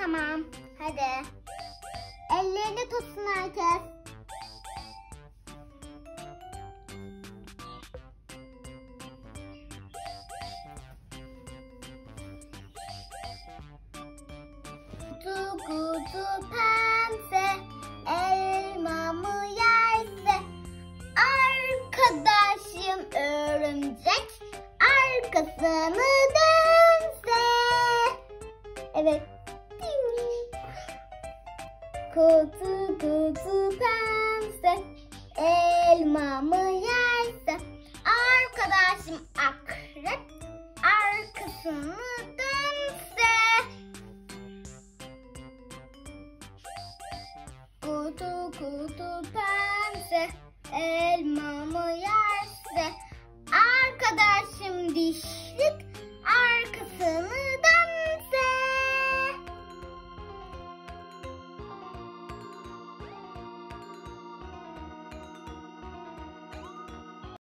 Tamam. Hadi. Ellerini tutsun herkes. Kutu kutu pense, elmamı yerse, arkadaşım örümcek arkasını dönse. Evet. Kutu kutu pense, elmamı yerse, arkadaşım akrep arkasını dönse. Kutu kutu pense.